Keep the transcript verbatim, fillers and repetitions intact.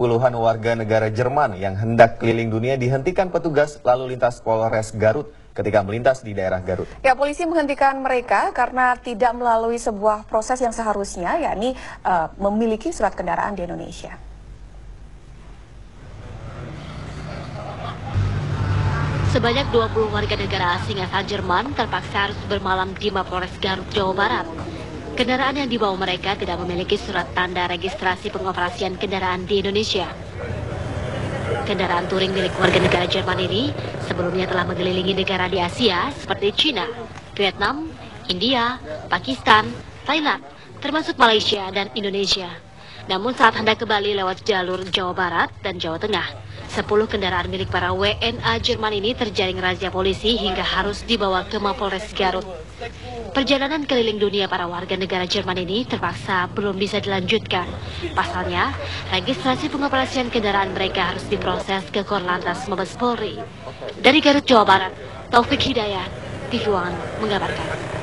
puluhan warga negara Jerman yang hendak keliling dunia dihentikan petugas lalu lintas Polres Garut ketika melintas di daerah Garut. Ya, polisi menghentikan mereka karena tidak melalui sebuah proses yang seharusnya, yakni uh, memiliki surat kendaraan di Indonesia. Sebanyak dua puluh warga negara asing asal Jerman terpaksa harus bermalam di Mapolres Garut, Jawa Barat. Kendaraan yang dibawa mereka tidak memiliki surat tanda registrasi pengoperasian kendaraan di Indonesia. Kendaraan touring milik warga negara Jerman ini sebelumnya telah mengelilingi negara di Asia seperti China, Vietnam, India, Pakistan, Thailand, termasuk Malaysia dan Indonesia. Namun saat hendak kembali lewat jalur Jawa Barat dan Jawa Tengah, sepuluh kendaraan milik para W N A Jerman ini terjaring razia polisi hingga harus dibawa ke Mapolres Garut. Perjalanan keliling dunia para warga negara Jerman ini terpaksa belum bisa dilanjutkan. Pasalnya, registrasi pengoperasian kendaraan mereka harus diproses ke Korlantas Mabes Polri. Dari Garut, Jawa Barat, Taufik Hidayat, T V One mengabarkan.